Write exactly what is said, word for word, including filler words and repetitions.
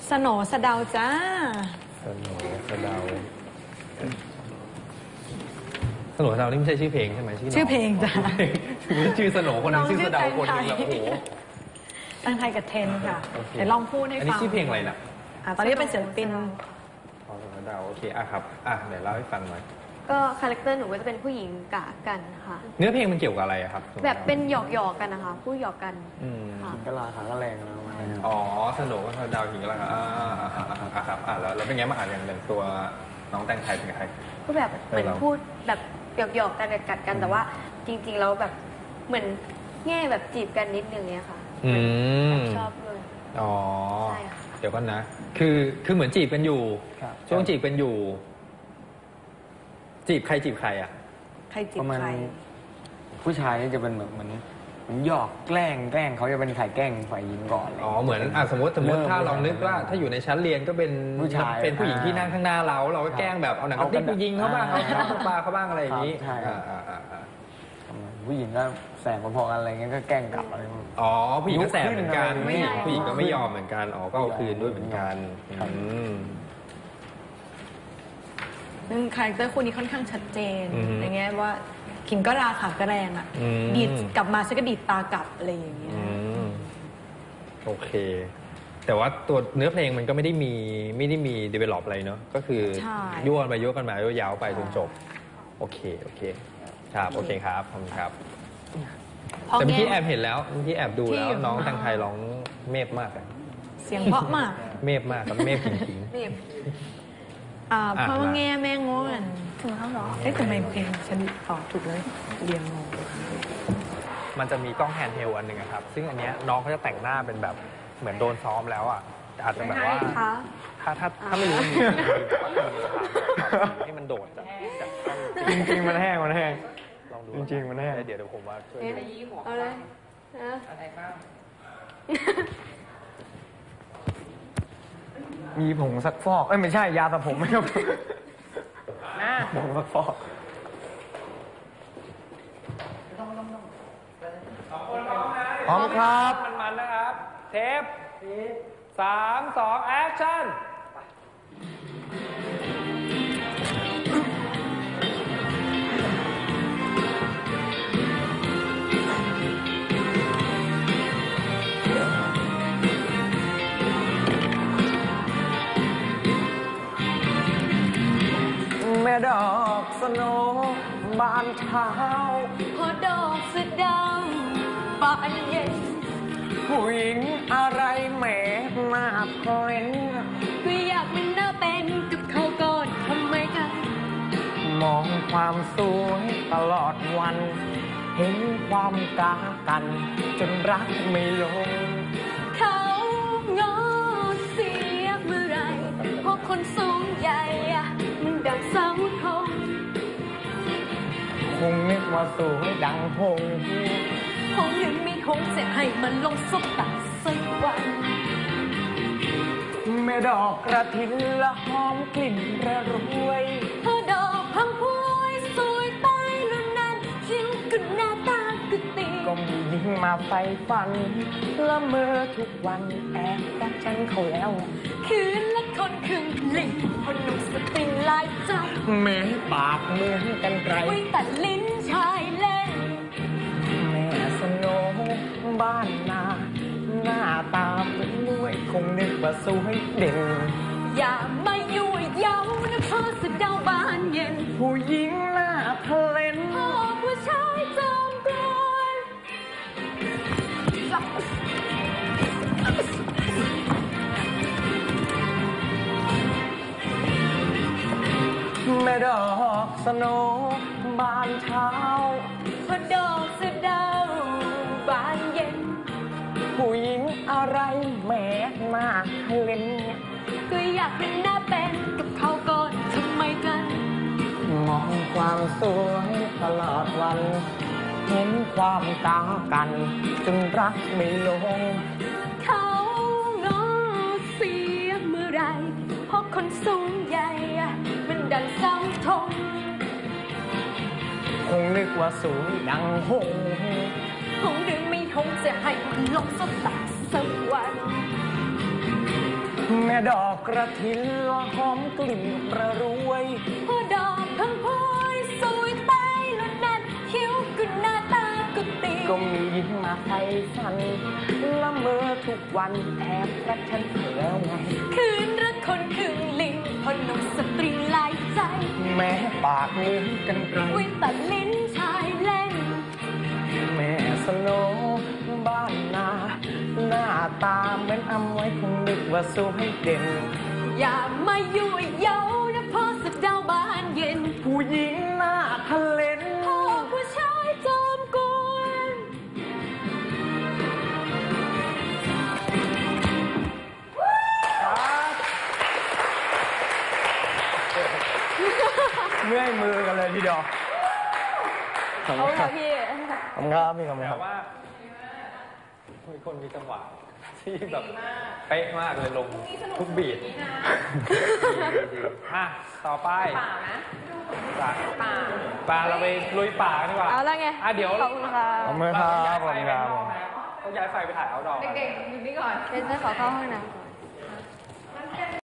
สโหนสะเดาจ้าสโหนสะเดาสโหนสะเดานี่ไม่ใช่ชื่อเพลงใช่ไหมชื่อเพลงจ้าชื่อสโหนคนนึงชื่อสะเดาคนนึงแล้วโอ้โหตั้งไทยกับเทนค่ะเดี๋ยวลองพูดให้ฟังอันนี้ชื่อเพลงอะไรนะอ่าตอนนี้เป็นศิลปินอ๋อสโหนสะเดาโอเคอ่ะครับอ่ะเดี๋ยวเล่าให้ฟังหน่อยก็คาแรคเตอร์หนูก็จะเป็นผู้หญิงกะกันค่ะเนื้อเพลงมันเกี่ยวกับอะไรครับแบบเป็นหยอกหยอกกันนะคะพูดหยอกกันหิงกะลาขาก็แรงแล้วอ๋อสโหนก็ดาวหิงกะลาอ่าอ่าครับอ่าแล้วแล้วเป็นไงมาอ่านอย่างอย่างตัวน้องแตงไทยเป็นใครก็แบบเหมือนพูดแบบหยอกหยอกกันกัดกันแต่ว่าจริงๆแล้วแบบเหมือนแง่แบบจีบกันนิดนึงเนี้ยค่ะอืมชอบเลยอ๋อเดี๋ยวก่อนนะคือคือเหมือนจีบกันอยู่ช่วงจีบกันอยู่จีบใครจีบใครอ่ะใครจีบใครผู้ชายนี่จะเป็นแบบเหมือนหยอกแกล้งแกล้งเขาจะเป็นฝ่ายแกล้งฝ่ายหญิงก่อนอ๋อเหมือนอ่ะสมมติสมมติถ้าลองนึกว่าถ้าอยู่ในชั้นเรียนก็เป็นผู้ชายเป็นผู้หญิงที่นั่งข้างหน้าเราเราก็แกล้งแบบเอาหนังกระติกไปยิงเขาบ้างเอาน้ำปลาเขาบ้างอะไรอย่างนี้ผู้หญิงก็แสบพอๆกันอะไรเงี้ยก็แกล้งกลับอะไรอ๋อผู้หญิงก็แสบเหมือนกันผู้หญิงก็ไม่ยอมเหมือนกันอ๋อก็เอาคืนด้วยเหมือนกันซึ่งคาแรคเตอร์คู่นี้ค่อนข้างชัดเจนอย่างเงี้ยว่าขิงก็ราขากระแรงอ่ะดีดกลับมาฉันก็ดีดตากลับอะไรอย่างเงี้ยโอเคแต่ว่าตัวเนื้อเพลงมันก็ไม่ได้มีไม่ได้มี develop อะไรเนาะก็คือยั่วไปยั่วกันมายาวไปจนจบโอเคโอเคครับโอเคครับขอบคุณครับแต่เมื่อกี้แอบเห็นแล้วเมื่อกี้แอบดูแล้วน้องแตงไทยร้องเมฟมากอะเสียงเพราะมากเมฟมากกับเมฟขิงอ่าเพราะว่าแง่แม่งอนถึงเขาหรอเอ๊ะทำไมเพลงฉันตอบถูกเลยเรียงงงมันจะมีกล้องแฮนด์เฮลอันหนึ่งครับซึ่งอันเนี้ยน้องเขาจะแต่งหน้าเป็นแบบเหมือนโดนซ้อมแล้วอ่ะอาจจะแบบว่าถ้าถ้าถ้าไม่รู้มีให้มันโดดจากจริงจริงมันแห้งมันแห้งลองดูจริงมันแห้งเดี๋ยวเดี๋ยวผมว่าช่วยเอาเลยนะอะไรบ้างมีผงซักฟอกเอ้ยไม่ใช่ยาสระผมไม่ครับนะผงซักฟอกพร้อมครับมันๆนะครับเทปสามสองแอคชั่นแม่ดอกสโนบานเช้าพอดอกสะเดาบานเย็นผู้หญิงอะไรแหมหน้าเพลนก็อยากเป็นหน้าเป็นกับเขาก่อนทำไมกันมองความสวยตลอดวันเห็นความกากันจนรักไม่ลงเขางอเสียเมื่อไรเพราะคนสูงใหญ่มันดังเสาธงคงนึกว่าสวยดังหงหงยังไม่หงจะให้มันลงสบตาสักวันแม่ดอกกระถินละหอมกลิ่นระรวยเธอดอกพังพวยสวยตายแล้วนั้นชิวก็หน้าตาก็ตีก็มียิ่งมาไฟฟันละเมอทุกวันแอบรักฉันเขาแล้วคืนละคนครึ่งลิ้นพอหนุ่มสติงลายใจแม่ปากเหมือนกันไกลไว้แต่ลิ้นชายเล่นแม่สโนบ้านนาหน้าตาเป็นรวยคงนึกว่าสวยเด่นอย่ามายั่วเย้านะพ่อสะเดาบานเย็นผู้หญิงหน้าเพลนพ่อผู้ชายจอมกลอนแม่ดอกสโนบานเช้าพอดอกสะเดาบานเย็นผู้หญิงอะไรแหมหน้าเล่นก็อยากเป็นหน้าเป็นกับเขาก่อนทำไมกันมองความสวยตลอดวันเห็นความกากันจนรักไม่ลงเขางอเสียเมื่อไรเพราะคนสูงใหญ่มันดังเสาธงคงนึกว่าสวยดังหงหงหรือไม่หงจะให้มันลงสบตาสักวันแม่ดอกกระถินละหอมกลิ่นประรวยพอดอกพังพวยสวยไปแล้วนั่นคิ้วก็หน้าตาก็ตีก็มีหญิงมาใส่ฟันละเมอทุกวันแอบรักฉันเสียไงคืนรักคนคืนลิงพอหนุ่มสตรีลายใจแม้ปากเหมือนกันไกลวิตัดลิ้นชายเล่นแม่สโลบ้านนาหน้าตาเหมือนอำไว้คงนึกว่าสวยเด่นอย่ามายั่วเย้านะพ่อสะเดาบานเย็นผู้หญิงหน้าทะเลนพ่อผู้ชายจอมกวนเมื่อยมือกันเลยทีเดียวขอบเอาคุณคค่ะรับพี่ขอบคุณครับพี่ขอบคุณคแต่รับว่ามีคนมีจังหวะที่แบบเป๊ะมากเลยลงทุกบีทอ่ะต่อไปป่านะป่าป่าเราไปลุยป่ากันดีกว่าเอาแล้วไงอ่ะเดี๋ยวขอบคุณค่ะขอบคุณครับเราขอบคุณครับต้องย้ายไฟไปถ่ายเอาดอกเด็กๆอยู่นี่ก่อนเดี๋ยวจะขอเข้าห้องน้ำ